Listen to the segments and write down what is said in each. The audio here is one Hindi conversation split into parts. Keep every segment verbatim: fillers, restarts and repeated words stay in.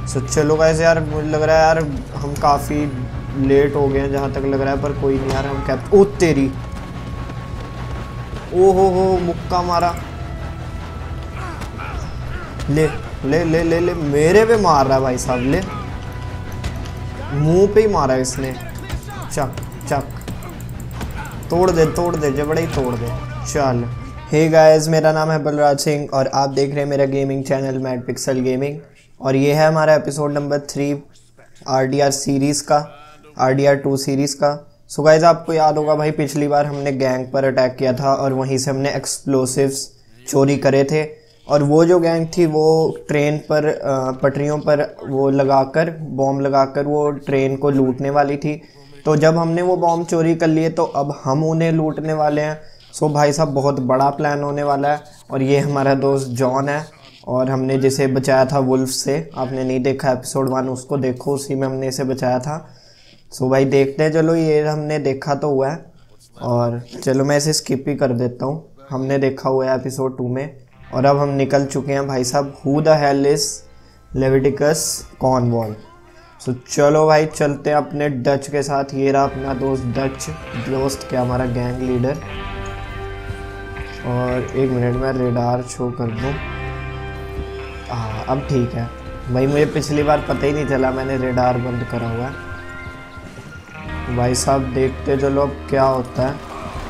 सो चलो गाइस यार, मुझे लग रहा है यार हम काफ़ी लेट हो गए हैं जहाँ तक लग रहा है, पर कोई नहीं यार, हम कैप ओ तेरी ओ हो हो मुक्का मारा। ले ले ले ले ले मेरे पे मार रहा है भाई साहब, ले मुंह पे ही मारा है इसने। चक चक तोड़ दे तोड़ दे जबड़े ही तोड़ दे। चल हे गाइस, मेरा नाम है बलराज सिंह और आप देख रहे हैं मेरा gaming channel Mad Pixel Gaming, और ये है हमारा episode number three R D R series का, R D R two series का। सो गाइस आपको याद होगा भाई, पिछली बार हमने गैंग पर अटैक किया था और वहीं से हमने एक्सप्लोसिव्स चोरी करे थे, और वो जो गैंग थी वो ट्रेन पर पटरियों पर वो लगाकर बॉम्ब लगाकर वो ट्रेन को लूटने वाली थी। तो जब हमने वो बॉम्ब चोरी कर लिए तो अब हम उन्हें लूटने वाले हैं। सो भाई साहब बहुत बड़ा प्लान होने वाला है, और ये हमारा दोस्त जॉन है और हमने जिसे बचाया था वुल्फ से। आपने नहीं देखा एपिसोड वन, उसको देखो, उसी में हमने इसे बचाया था। सो भाई देखते हैं, चलो ये हमने देखा तो हुआ है, और चलो मैं इसे स्किप ही कर देता हूँ। हमने देखा हुआ है एपिसोड टू में, और अब हम निकल चुके हैं भाई साहब who the hell is Leviticus Cornwall. So चलो भाई चलते हैं अपने डच के साथ। ये रहा अपना दोस्त डच, दोस्त क्या हमारा गैंग लीडर। और एक मिनट में रेडार शो कर दूँ। हाँ अब ठीक है भाई, मुझे पिछली बार पता ही नहीं चला मैंने रेडार बंद करा हुआ है। भाई साहब देखते चलो अब क्या होता है।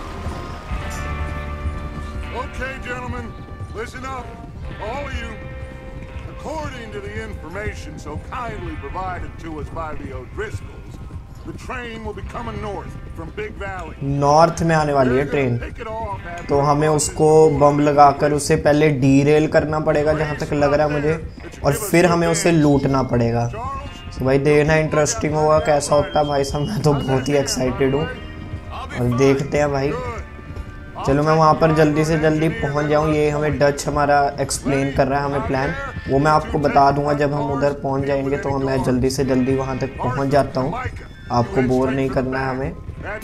Listen up, all of you. According to the information so kindly provided to us by the O'Driscolls, the train will be coming north from Big Valley. North में आने वाली है ट्रेन, तो हमें उसको बम लगाकर उसे पहले डीरेल करना पड़ेगा जहाँ तक लग रहा है मुझे, और फिर हमें उसे लूटना पड़ेगा। तो भाई देखना इंटरेस्टिंग होगा कैसा होता है भाई साहब, मैं तो बहुत ही एक्साइटेड हूँ और देखते हैं भाई। चलो मैं वहाँ पर जल्दी से जल्दी पहुँच जाऊँ। ये हमें डच हमारा एक्सप्लेन कर रहा है हमें प्लान, वो मैं आपको बता दूंगा जब हम उधर पहुँच जाएंगे। तो मैं जल्दी से जल्दी वहाँ तक पहुँच जाता हूँ, आपको बोर नहीं करना है हमें।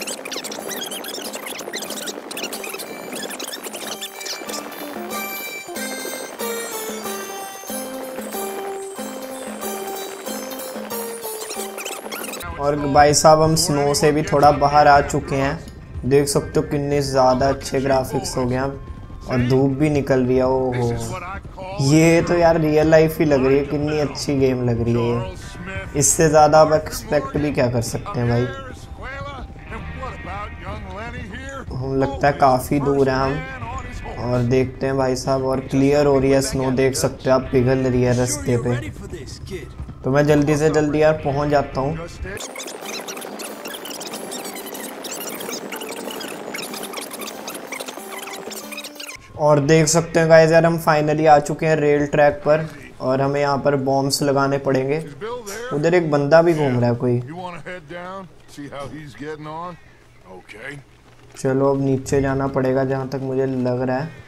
और भाई साहब हम स्नो से भी थोड़ा बाहर आ चुके हैं, देख सकते हो कितने ज़्यादा अच्छे ग्राफिक्स हो गए हैं, और धूप भी निकल रही है। ओहो ये तो यार रियल लाइफ ही लग रही है, कितनी अच्छी गेम लग रही है ये। इससे ज़्यादा आप एक्सपेक्ट भी क्या कर सकते हैं भाई। हम लगता है काफ़ी दूर हैं हम, और देखते हैं भाई साहब। और क्लियर हो रही है स्नो, देख सकते हो आप पिघल रही है रास्ते पे। तो मैं जल्दी से जल्दी यार पहुँच जाता हूँ। और देख सकते हैं गाइस यार हम फाइनली आ चुके हैं रेल ट्रैक पर, और हमें यहाँ पर बॉम्ब्स लगाने पड़ेंगे। उधर एक बंदा भी घूम रहा है कोई। चलो अब नीचे जाना पड़ेगा जहाँ तक मुझे लग रहा है।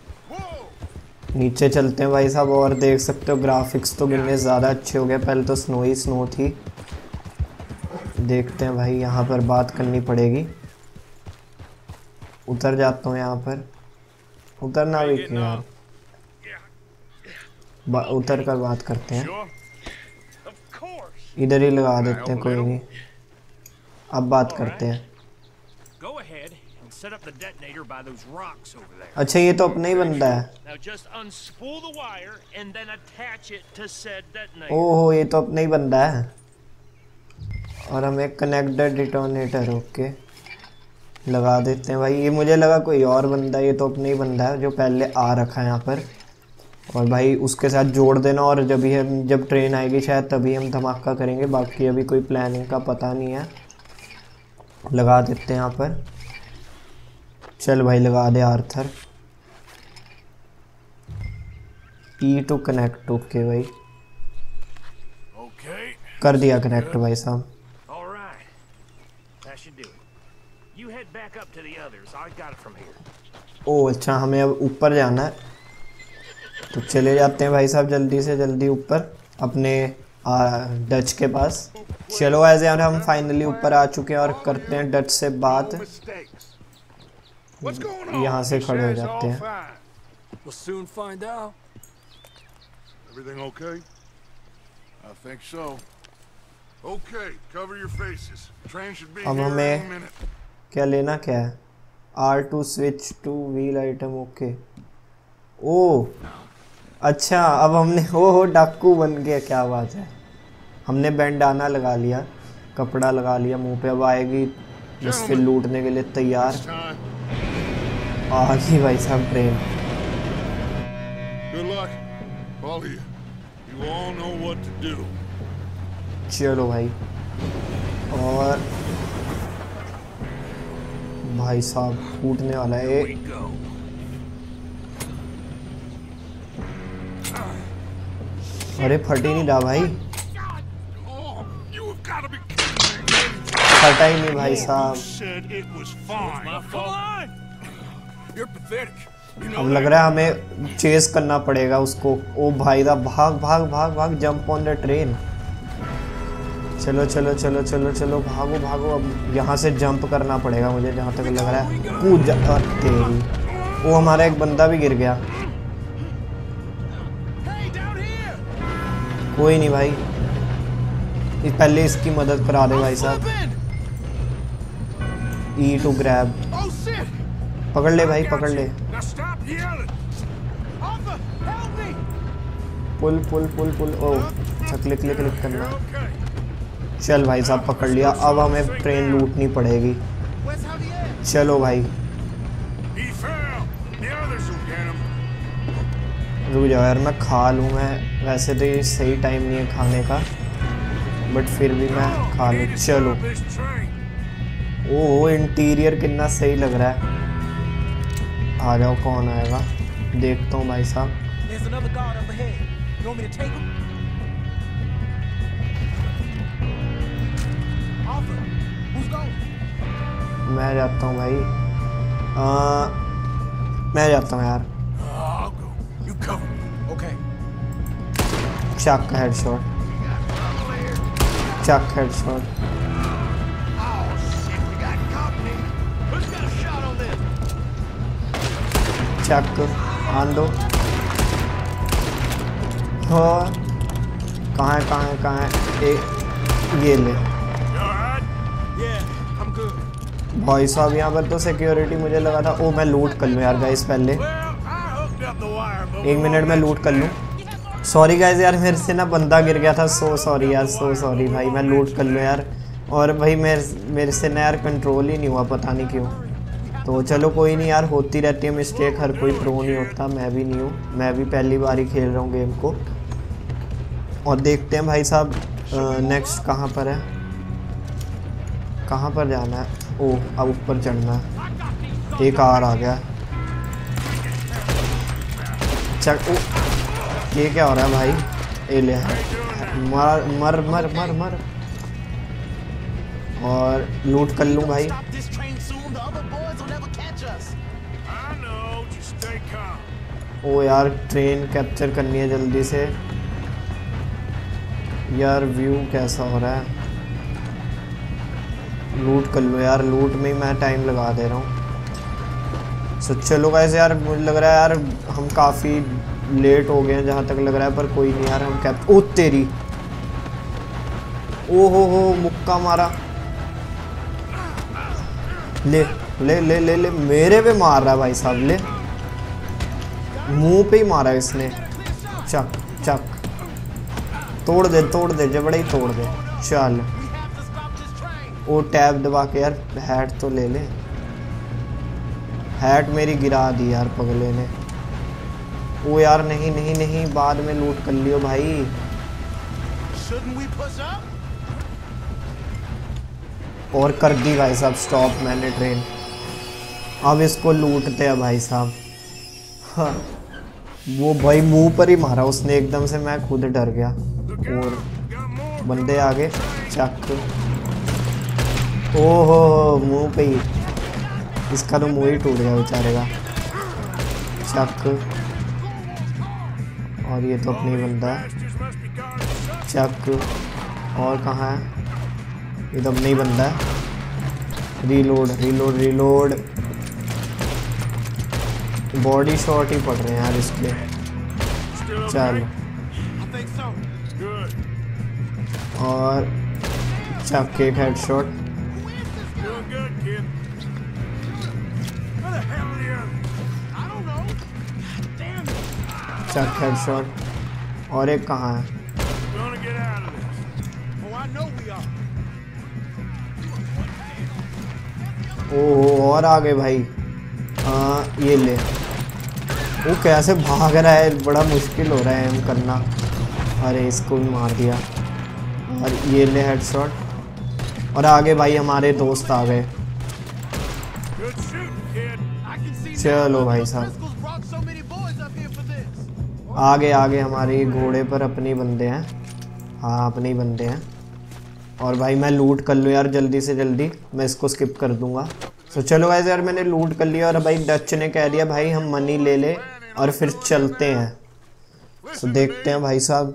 नीचे चलते हैं भाई साहब, और देख सकते हो ग्राफिक्स तो कितने ज़्यादा अच्छे हो गए। पहले तो स्नो ही स्नो थी। देखते हैं भाई, यहाँ पर बात करनी पड़ेगी। उतर जाता हूँ यहाँ पर, उतरना भी क्यों यार, उतर कर बात करते हैं। इधर ही लगा देते हैं, कोई नहीं, अब बात करते हैं। अच्छा ये तो अपना ही बंदा है। ओहो ये तो अपना ही बंदा है, और हमें कनेक्टेड डिटोनेटर ओके लगा देते हैं भाई। ये मुझे लगा कोई और बंदा, ये तो अपना ही बंदा है जो पहले आ रखा है यहाँ पर। और भाई उसके साथ जोड़ देना, और जब ही हम जब ट्रेन आएगी शायद तभी हम धमाका करेंगे। बाकी अभी कोई प्लानिंग का पता नहीं है। लगा देते हैं यहाँ पर। चल भाई लगा दे Arthur. E to connect okay भाई, कर दिया कनेक्ट भाई साहब। ओ अच्छा हमें अब ऊपर जाना है, तो चले जाते हैं भाई साहब जल्दी से जल्दी ऊपर अपने आ, डच के पास। चलो ऐसे यार हम फाइनली ऊपर आ चुके हैं और करते हैं डच से बात। यहाँ से खड़े हो जाते हैं। I think so. Okay, cover your faces. Train should be अब here हमें any minute. क्या लेना क्या है? R to switch to wheel item. Okay. ओ अच्छा, अब हमने हो हो डाकू बन गया, क्या बात है। हमने बैंडाना लगा लिया, कपड़ा लगा लिया मुंह पे, अब आएगी मुझसे लूटने के लिए तैयार। आ गई भाई साहब train. Good luck, all of you. You all know what to do. चलो भाई। और भाई साहब फूटने वाला है। अरे फट ही नहीं रहा भाई, फटा ही नहीं भाई साहब। अब लग रहा है हमें चेस करना पड़ेगा उसको। ओ भाई दा, भाग भाग भाग भाग, जंप ऑन द ट्रेन। चलो चलो चलो चलो चलो, भागो भागो। अब यहाँ से जंप करना पड़ेगा मुझे, जहाँ तक लग रहा है। कूद जा तेरी। वो हमारा एक बंदा भी गिर गया। कोई नहीं भाई, इस पहले इसकी मदद करा दे भाई साहब। ई टू ग्रैब, पकड़ ले भाई, पकड़ ले। पुल पुल पुल पुल। ओ अच्छा, क्लिक क्लिक क्लिक करना। चल भाई साहब पकड़ लिया। अब हमें ट्रेन लूटनी पड़ेगी। चलो भाई, रुक जाओ यार, मैं खा लूँ। मैं वैसे तो ये सही टाइम नहीं है खाने का, बट फिर भी मैं खा लूँ। चलो। ओह इंटीरियर कितना सही लग रहा है। आ जाओ, कौन आएगा देखता हूँ भाई साहब। मैं जाता हूँ भाई। आ, मैं जाता हूँ यार। चक हेडशॉट, चक हेडशॉट। चक आन दो। हाँ कहाँ है कहाँ है कहाँ है? ए, ये ले भाई साहब। यहाँ पर तो सिक्योरिटी मुझे लगा था। ओ मैं लूट कर लूँ यार गाइस, पहले एक मिनट में लूट कर लूँ। सॉरी गाइस यार, मेरे से ना बंदा गिर गया था। सो सॉरी यार, सो सॉरी भाई। मैं लूट कर लूँ यार। और भाई मेरे मेरे से ना यार कंट्रोल ही नहीं हुआ, पता नहीं क्यों। तो चलो कोई नहीं यार, होती रहती है मिस्टेक, हर कोई प्रो नहीं होता। मैं भी नहीं हूँ, मैं भी पहली बार ही खेल रहा हूँ गेम को। और देखते हैं भाई साहब नेक्स्ट कहाँ पर है, कहाँ पर जाना है। ओ अब ऊपर चढ़ना है। एक कार आ गया। चल ओ, ये क्या हो रहा है भाई? ए ले मर मर मर मर मर। और लूट कर लूँ भाई। ओ यार ट्रेन कैप्चर करनी है जल्दी से यार। व्यू कैसा हो रहा है? लूट कर लो यार, लूट में ही मैं टाइम लगा दे रहा हूँ। सो चलो गाइस यार, मुझे लग रहा है यार हम काफ़ी लेट हो गए हैं जहाँ तक लग रहा है, पर कोई नहीं यार, हम कैप। ओ तेरी, ओ हो हो मुक्का मारा। ले ले ले ले ले, मेरे पे मार रहा है भाई साहब। ले मुंह पे ही मारा है इसने। चक चक, तोड़ दे तोड़ दे, जबड़ा ही तोड़ दे। चल ओ टैब दबा के यार हैट तो ले ले। हैट मेरी गिरा दी यार पगले ने। ओ यार नहीं नहीं नहीं, बाद में लूट कर लियो भाई। और कर दी भाई साहब स्टॉप मैंने ट्रेन। अब इसको लूटते हैं भाई साहब। हाँ वो भाई मुंह पर ही मारा उसने एकदम से, मैं खुद डर गया। और बंदे आगे। चक, ओहो मुंह पे ही, इसका तो मुंह ही टूट गया बेचारे का। चक, और ये तो अपनी बंदा है। चक, और कहाँ है? ये तो अपना ही बंदा है। Reload reload reload. Body shot ही पड़ रहे हैं यार इसके। चल और चक एक हेडशॉट। चक हेडशॉट। और एक कहाँ है? ओह और आगे भाई। हाँ ये ले। वो कैसे भाग रहा है, बड़ा मुश्किल हो रहा है हम करना। अरे इसको भी मार दिया। और ये ले हेडशॉट। और आगे भाई हमारे दोस्त आ गए। चलो भाई साहब आगे आगे हमारे घोड़े पर अपने बंदे हैं। हाँ अपने ही बंदे हैं। और भाई मैं लूट कर लूँ यार जल्दी से जल्दी, मैं इसको स्किप कर दूंगा। तो चलो गाइस यार मैंने लूट कर लिया और भाई डच ने कह दिया भाई हम मनी ले ले और फिर चलते हैं। तो देखते हैं भाई साहब।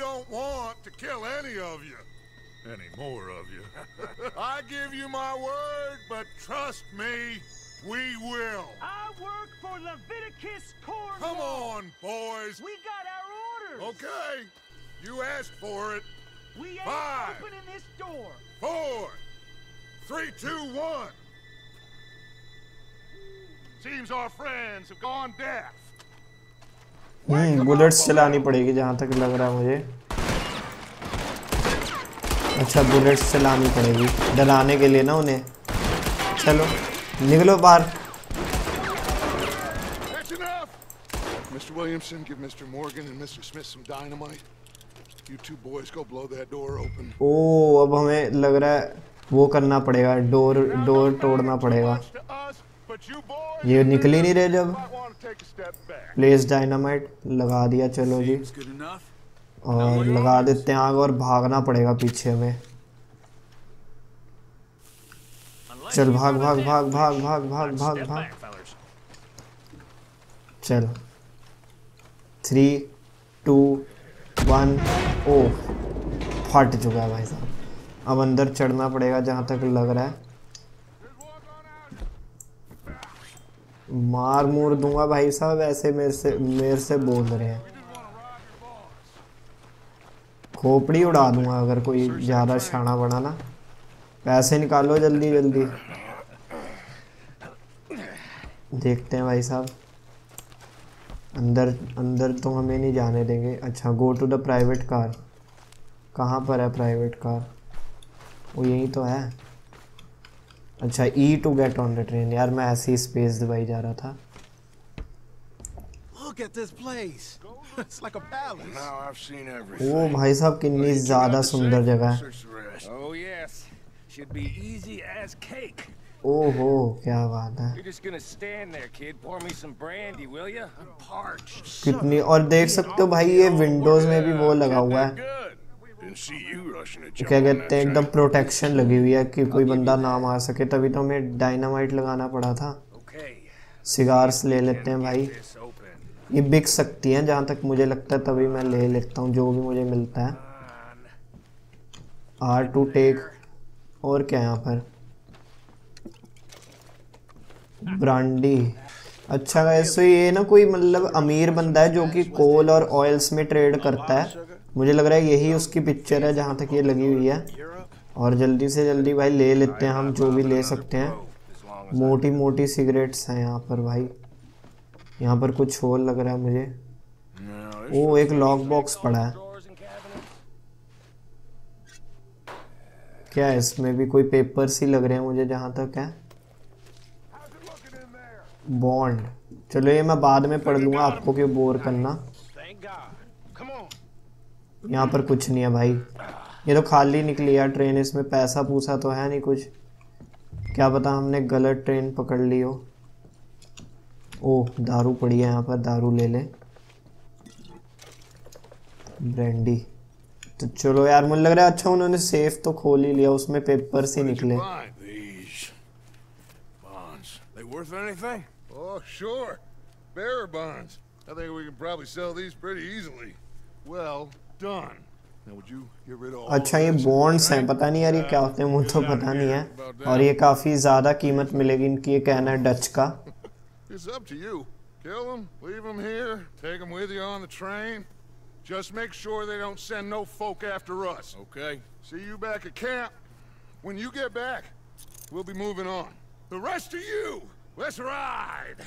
We will. I work for Leviticus Cornwall. Come on, boys. We got our orders. Okay. You asked for it. We ain't Five, opening this door. Four, three, two, one. Seems our friends have gone deaf. हम्म बुलेट्स चलानी पड़ेगी जहाँ तक लग रहा है मुझे। अच्छा बुलेट्स चलानी पड़ेगी डराने के लिए ना उन्हें। चलो निकलो बाहर। Mister Williamson, give Mister Morgan and Mister Smith some dynamite. You two boys go blow that door open. ओह अब हमें लग रहा है वो करना पड़ेगा, डोर डोर तोड़ना पड़ेगा। ये निकल ही नहीं रहे जब। प्लेस डायनामाइट लगा दिया। चलो जी और लगा देते हैं आग और भागना पड़ेगा पीछे हमें। चल भाग भाग भाग भाग भाग भाग भाग भाग। चल थ्री टू वन। ओ फट चुका है भाई साहब। अब अंदर चढ़ना पड़ेगा जहाँ तक लग रहा है। मार मूर दूंगा भाई साहब ऐसे मेरे से मेरे से बोल रहे हैं। खोपड़ी उड़ा दूंगा अगर कोई ज़्यादा शाना बना ना। पैसे निकालो जल्दी जल्दी। देखते हैं भाई साहब। अंदर अंदर तो हमें नहीं जाने देंगे। अच्छा go to the private car. कहाँ पर है प्राइवेट कार? वो यही तो है। अच्छा E to get on the train. यार मैं ऐसी स्पेस दबाई जा रहा था। ओ भाई साहब कितनी ज़्यादा सुंदर जगह है। ओहो क्या बात है। कितनी और देख सकते हो भाई ये विंडोज में भी वो लगा हुआ है, क्या कहते हैं, एकदम प्रोटेक्शन लगी हुई है कि कोई बंदा ना मार सके। तभी तो हमें डायनामाइट लगाना पड़ा था। सिगार्स ले लेते हैं भाई, ये बिक सकती हैं जहाँ तक मुझे लगता है, तभी मैं ले लेता हूँ जो भी मुझे मिलता है। R to take. और क्या यहाँ पर ब्रांडी। अच्छा वैसे ये ना कोई मतलब अमीर बंदा है जो कि कोल और ऑयल्स में ट्रेड करता है। मुझे लग रहा है यही उसकी पिक्चर है जहाँ तक ये लगी हुई है। और जल्दी से जल्दी भाई ले लेते हैं हम जो भी ले सकते हैं। मोटी मोटी सिगरेट्स हैं यहाँ पर भाई। यहाँ पर कुछ और लग रहा है मुझे। ओ एक लॉक बॉक्स पड़ा है। क्या है इसमें भी कोई पेपर्स ही लग रहे हैं मुझे जहाँ तक है। बॉन्ड। चलो ये मैं बाद में पढ़ लूँगा, आपको क्यों बोर करना। यहाँ पर कुछ नहीं है भाई, ये तो खाली निकली यार ट्रेन। इसमें पैसा पूसा तो है नहीं कुछ, क्या पता हमने गलत ट्रेन पकड़ ली हो। ओह दारू पड़ी है यहाँ पर, दारू ले ले। ब्रांडी। तो चलो यार मुझे लग रहा है अच्छा उन्होंने सेफ तो खोल ही लिया, उसमें पेपर्स ही निकले। Worth anything? Oh, sure. Bearer bonds. I think we can probably sell these pretty easily. Well done. Now would you get rid of all अच्छा ये बॉन्ड्स हैं, पता नहीं यार ये क्या होते हैं, मुझे तो पता नहीं है। और ये काफी ज्यादा कीमत मिलेगी इनकी, ये कहना है डच का। It's up to you. Kill them, leave them here, take them with you on the train. Just make sure they don't send no folk after us. Okay. See you back at camp. When you get back, we'll be moving on. The rest of you, let's ride.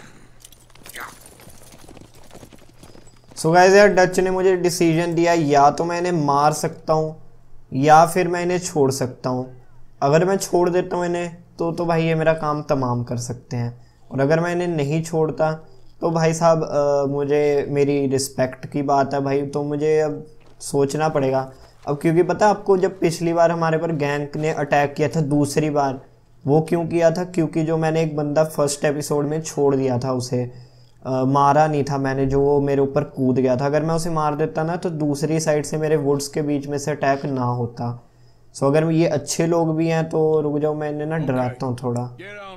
So guys यार डच ने मुझे डिसीजन दिया, या तो मैं इन्हें मार सकता हूँ या फिर मैं इन्हें छोड़ सकता हूँ। अगर मैं छोड़ देता हूँ इन्हें तो तो भाई ये मेरा काम तमाम कर सकते हैं, और अगर मैं इन्हें नहीं छोड़ता तो भाई साहब मुझे मेरी रिस्पेक्ट की बात है भाई, तो मुझे अब सोचना पड़ेगा अब। क्योंकि पता आपको, जब पिछली बार हमारे पर गैंग ने अटैक किया था दूसरी बार, वो क्यों किया था? क्योंकि जो मैंने एक बंदा फर्स्ट एपिसोड में छोड़ दिया था, उसे आ, मारा नहीं था मैंने, जो वो मेरे ऊपर कूद गया था। अगर मैं उसे मार देता ना तो दूसरी साइड से मेरे वुड्स के बीच में से अटैक ना होता। सो अगर ये अच्छे लोग भी हैं तो रुक जाओ, मैं इन्हें ना डराता हूँ थोड़ा।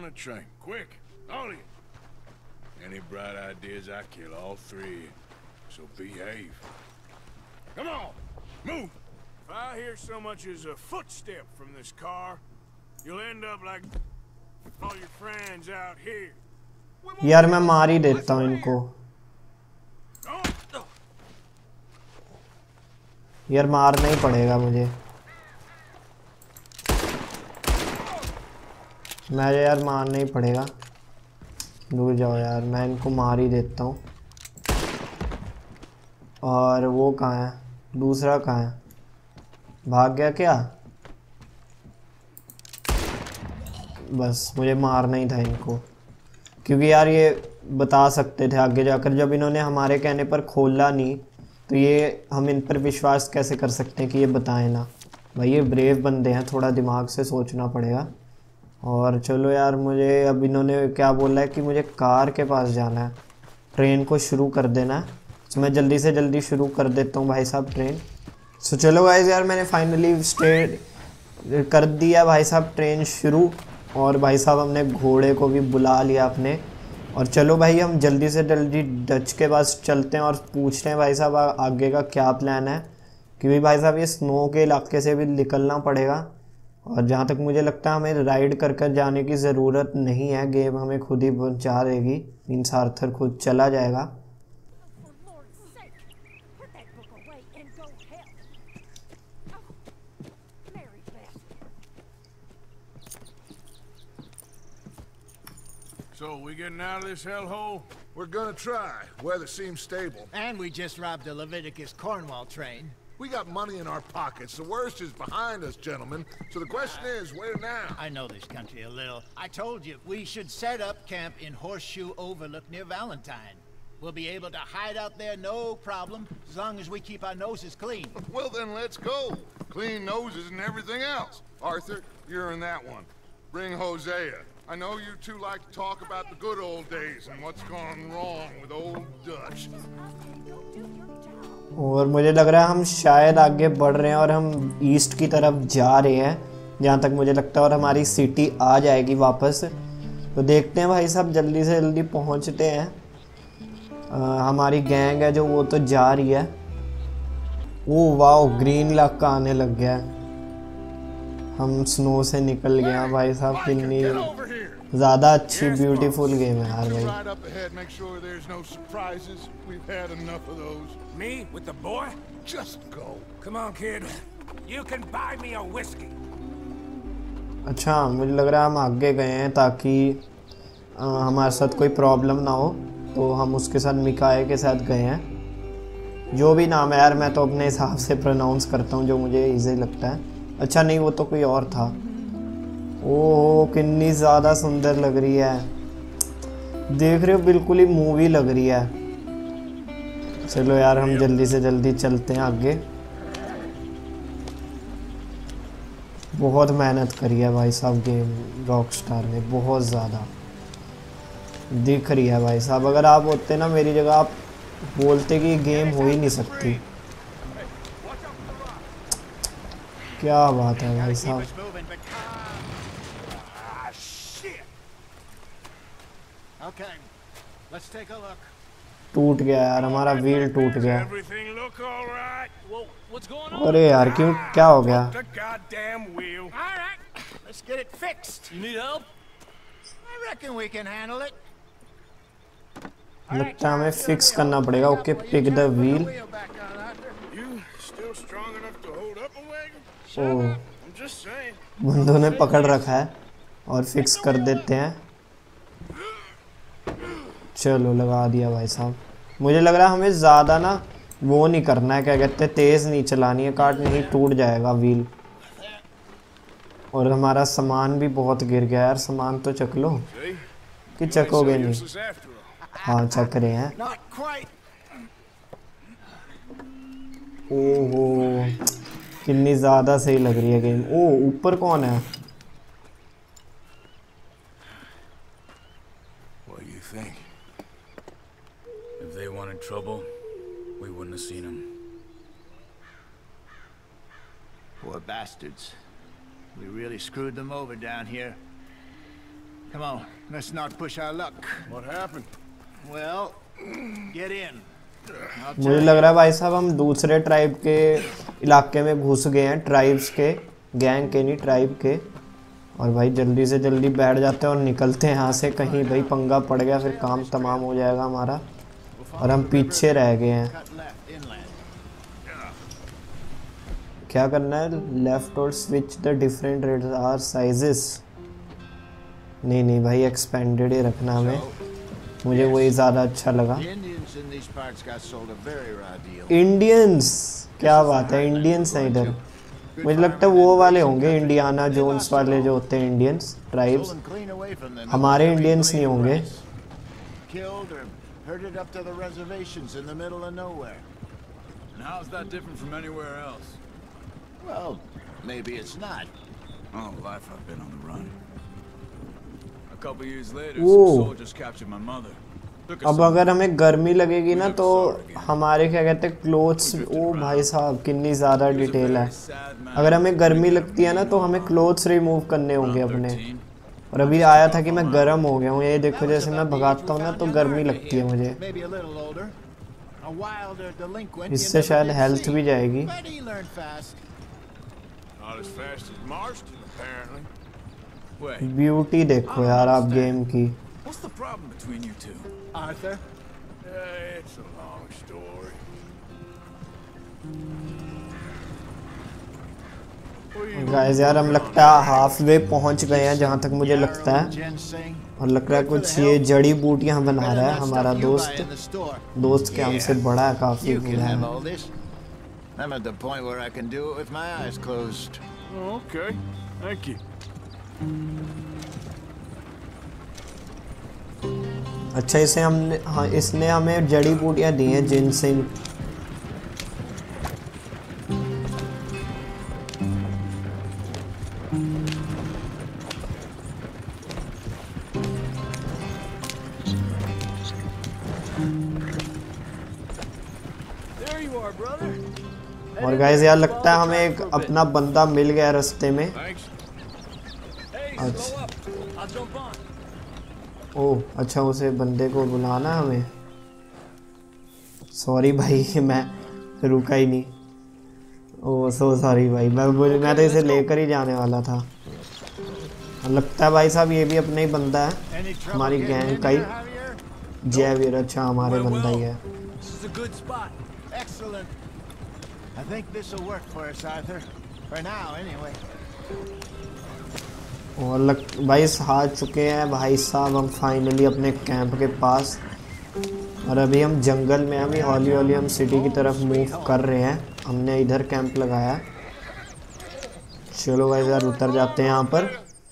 Any bright ideas, I kill all three. So behave. Come on, move. If I hear so much as a footstep from this car, you'll end up like all your friends out here. यार मैं मार ही देता हूँ इनको। यार मारना ही पड़ेगा मुझे, मैं यार मारना ही पड़ेगा। दूर जाओ यार, मैं इनको मार ही देता हूँ। और वो कहाँ है? दूसरा कहाँ है? भाग गया क्या? बस मुझे मारना ही था इनको, क्योंकि यार ये बता सकते थे आगे जाकर। जब इन्होंने हमारे कहने पर खोला नहीं तो ये हम इन पर विश्वास कैसे कर सकते हैं कि ये बताएं ना। भाई ये ब्रेव बंदे हैं, थोड़ा दिमाग से सोचना पड़ेगा। और चलो यार, मुझे अब इन्होंने क्या बोला है कि मुझे कार के पास जाना है, ट्रेन को शुरू कर देना है। तो मैं जल्दी से जल्दी शुरू कर देता हूँ भाई साहब ट्रेन। सो चलो गाइस यार, मैंने फाइनली स्टे कर दिया भाई साहब ट्रेन शुरू। और भाई साहब हमने घोड़े को भी बुला लिया अपने। और चलो भाई हम जल्दी से जल्दी डच के पास चलते हैं और पूछते हैं भाई साहब आगे का क्या प्लान है। क्योंकि भाई साहब ये स्नो के इलाके से भी निकलना पड़ेगा, और जहाँ तक मुझे लगता है हमें राइड कर कर जाने की ज़रूरत नहीं है, गेम हमें खुद ही पहुँचा देगी। मीन्स आर्थर खुद चला जाएगा। So, we getting out of this hellhole? We're gonna try. Weather seems stable. And we just robbed a Leviticus Cornwall train. We got money in our pockets. The worst is behind us, gentlemen. So the question is, where now? I know this country a little. I told you, we should set up camp in Horseshoe Overlook near Valentine. We'll be able to hide out there, no problem, as long as we keep our noses clean. Well, then let's go. Clean noses and everything else. Arthur, you're in that one. Bring Hosea. I know you two like to talk about the good old days and what's gone wrong with old Dutch. और मुझे लग रहा है हम शायद आगे बढ़ रहे हैं और हम ईस्ट की तरफ जा रहे हैं, जहाँ तक मुझे लगता है, और हमारी सिटी आ जाएगी वापस। तो देखते हैं भाई साहब, जल्दी से जल्दी पहुँचते हैं। आ, हमारी गैंग है जो वो तो जा रही है। ओह वाह, ग्रीन इलाका आने लग गया है। हम स्नो से निकल गए हैं भाई साहब। कितनी ज़्यादा अच्छी ब्यूटीफुल गेम है यार भाई। अच्छा, मुझे लग रहा है हम आगे गए हैं ताकि आ, हमारे साथ कोई प्रॉब्लम ना हो, तो हम उसके साथ मिकाए के साथ गए हैं। जो भी नाम है यार, मैं तो अपने हिसाब से प्रोनाउंस करता हूँ जो मुझे इजी लगता है। अच्छा नहीं, वो तो कोई और था। ओह कितनी ज़्यादा सुंदर लग रही है, देख रहे हो, बिल्कुल ही मूवी लग रही है। चलो यार हम जल्दी से जल्दी चलते हैं आगे। बहुत मेहनत करी है भाई साहब गेम रॉकस्टार ने, बहुत ज़्यादा दिख रही है भाई साहब। अगर आप होते ना मेरी जगह, आप बोलते कि गेम हो ही नहीं सकती। क्या बात है भाई साहब। टूट गया यार, हमारा व्हील टूट गया। अरे यार क्यों, क्या हो गया? लगता है हमें फिक्स करना पड़ेगा। Okay, pick the wheel. ओह, बंदों ने पकड़ रखा है और फिक्स कर देते हैं। चलो लगा दिया भाई साहब। मुझे लग रहा है हमें ज़्यादा ना वो नहीं करना है, क्या कहते हैं, तेज़ नहीं चलानी है, काट नहीं टूट जाएगा व्हील। और हमारा सामान भी बहुत गिर गया यार, सामान तो चक लो कि चकोगे नहीं। हाँ चक रहे हैं। ओहो कितनी ज़्यादा सही लग रही है गेम। ओह ऊपर कौन है? What do you think? If they wanted trouble, we wouldn't have seen them. Poor bastards. We really screwed them over down here. Come on, let's not push our luck. What happened? Well, get in. मुझे लग रहा है भाई साहब हम दूसरे ट्राइब के इलाके में घुस गए हैं, ट्राइब्स के, गैंग के नहीं ट्राइब के। और भाई जल्दी से जल्दी बैठ जाते हैं और निकलते हैं यहाँ से, कहीं भाई पंगा पड़ गया फिर काम तमाम हो जाएगा हमारा और हम पीछे रह गए हैं। क्या करना है? लेफ्ट और switch the different radar sizes. नहीं नहीं भाई एक्सपेंडेड ही रखना हमें, मुझे वही ज़्यादा अच्छा लगा। इंडियंस, क्या बात है, इंडियंस हैं इधर। मुझे लगता है वो वाले होंगे इंडियाना जोन्स वाले जो होते हैं इंडियंस ट्राइब्स, हमारे इंडियंस नहीं होंगे। अब अगर हमें गर्मी लगेगी ना तो हमारे क्या कहते हैं क्लोथ्स, ओ भाई साहब कितनी ज़्यादा डिटेल है। अगर हमें गर्मी लगती है ना तो हमें क्लोथ्स रिमूव करने होंगे अपने। और अभी आया था कि मैं गर्म हो गया हूँ, ये देखो जैसे मैं भगाता हूँ ना तो गर्मी लगती है मुझे, इससे शायद हेल्थ भी जाएगी। ब्यूटी देखो यार आप गेम की। What's the problem between you two? Arthur? Uh, it's a long story. Guys यार हम लगता है हाफ वे पहुंच गए हैं जहां तक मुझे लगता है, और लग रहा है कुछ ये जड़ी बूटियां बना रहा है हमारा दोस्त। दोस्त के हमसे बड़ा है काफी बड़ा है। I'm at the point where I can do it with my eyes closed. Oh, okay. Thank you. अच्छा इसे हमने, हाँ इसने हमें जड़ी बूटियाँ दी हैं जिनसिंग। और गाइस यार लगता है हमें एक अपना बंदा मिल गया रास्ते में। अच्छा ओह अच्छा, उसे बंदे को बुलाना हमें। सॉरी भाई मैं रुका ही नहीं। ओह सो सॉरी भाई, मैं मैं तो इसे लेकर ही जाने वाला था। लगता है भाई साहब ये भी अपना ही बंदा है, हमारी गैंग का ही। जयवीर, अच्छा हमारे बंदा ही है। और लग भाई हार चुके हैं भाई साहब हम फाइनली अपने कैंप के पास। और अभी हम जंगल में, अभी हौली हौली हम सिटी की तरफ मूव कर रहे हैं। हमने इधर कैंप लगाया। चलो भाई यार उतर जाते हैं यहाँ पर।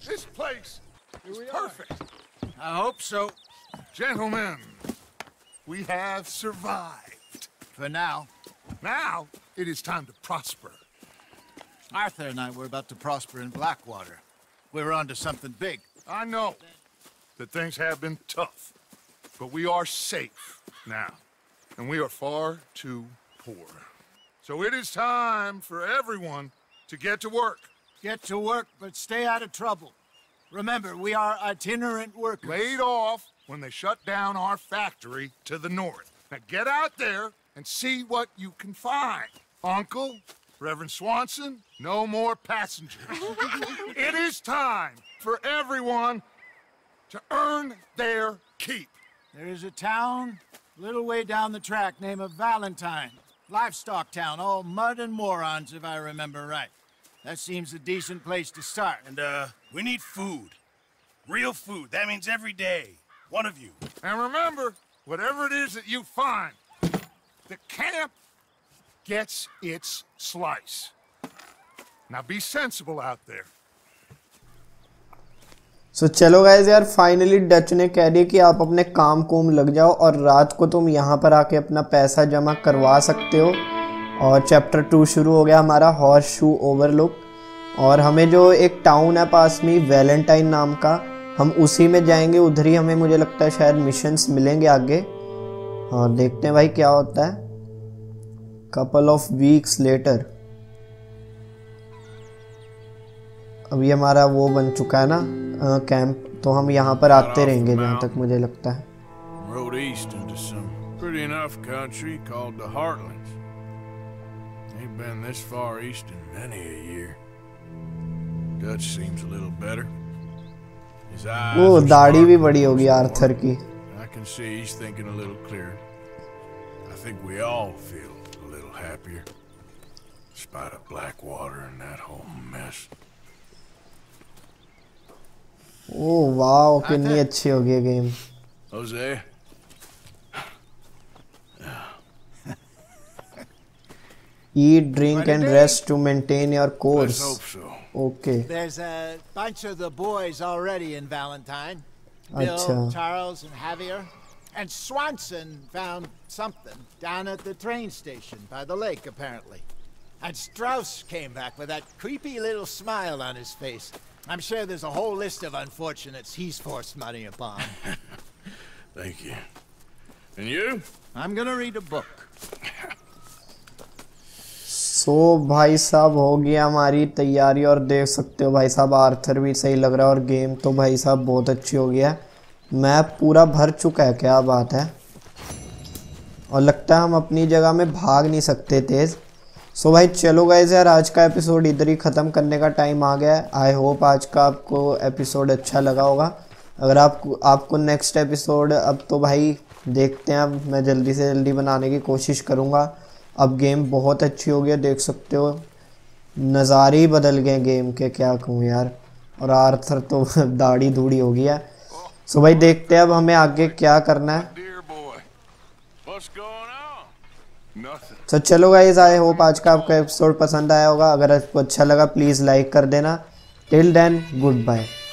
I hope so. Gentlemen, we have survived. For now. Now, it is time to prosper. Arthur and I were about to prosper in Blackwater. We were on to something big. I know that things have been tough, but we are safe now, and we are far too poor. So it is time for everyone to get to work. Get to work, but stay out of trouble. Remember, we are itinerant workers. Laid off when they shut down our factory to the north. Now get out there and see what you can find. Uncle, Reverend Swanson, no more passengers. It is time for everyone to earn their keep. There is a town a little way down the track named Valentine. Livestock town, all mud and morons, if I remember right. That seems a decent place to start. And, uh, we need food. Real food. That means every day. One of you. And remember, whatever it is that you find, the camp gets its slice. Now be sensible out there. So so, चलो गाइस यार, फाइनली डच ने कह दिया कि आप अपने काम कोम लग जाओ और रात को तुम यहाँ पर आके अपना पैसा जमा करवा सकते हो। और चैप्टर टू शुरू हो गया हमारा, हॉर्स शू ओवरलुक। और हमें जो एक टाउन है पास में वैलेंटाइन नाम का, हम उसी में जाएंगे। उधर ही हमें मुझे लगता है शायद मिशंस मिलेंगे आगे, और देखते हैं भाई क्या होता है। कपल ऑफ वीक्स लेटर, अभी हमारा वो बन चुका है ना कैंप, तो हम यहाँ पर आते रहेंगे जहाँ तक मुझे लगता है। Rode east into some pretty enough country called the Heartlands. Ain't been this far east in many a year. Dutch seems a little better. His eyes वो are दाढ़ी भी sparkling बड़ी होगी once आर्थर more. की। I can see he's thinking a little clearer. I think we all feel a little happier, despite of Blackwater and that whole mess. Oh wow, कितनी अच्छी हो गई game. Jose? Eat, drink and rest to maintain your Let's course. hope so. Okay. There's a bunch of the boys already in Valentine. Bill, Achha. Charles, and Javier. And Swanson found something down at the train station by the lake, apparently. And Strauss came back with that creepy little smile on his face. I'm sure there's a whole list of unfortunates he's forced money upon. Thank you. And you? I'm gonna read a book. So so, भाई साहब हो गया हमारी तैयारी, और देख सकते हो भाई साहब आर्थर भी सही लग रहा है, और गेम तो भाई साहब बहुत अच्छी हो गया। मैप पूरा भर चुका है, क्या बात है। और लगता है हम अपनी जगह में भाग नहीं सकते तेज़। सो so, भाई चलो गाइस यार, आज का एपिसोड इधर ही ख़त्म करने का टाइम आ गया है। आई होप आज का आपको एपिसोड अच्छा लगा होगा। अगर आपको आपको नेक्स्ट एपिसोड, अब तो भाई देखते हैं, अब मैं जल्दी से जल्दी बनाने की कोशिश करूँगा। अब गेम बहुत अच्छी हो गई, देख सकते हो नज़ारे ही बदल गए गेम के, क्या कहूँ यार। और आर्थर तो दाढ़ी धूड़ी हो गया। सो भाई देखते हैं अब हमें आगे क्या करना है। तो चलो गाइस, आई होप आज का आपको एपिसोड पसंद आया होगा। अगर आपको अच्छा लगा प्लीज़ लाइक कर देना। Till then good bye.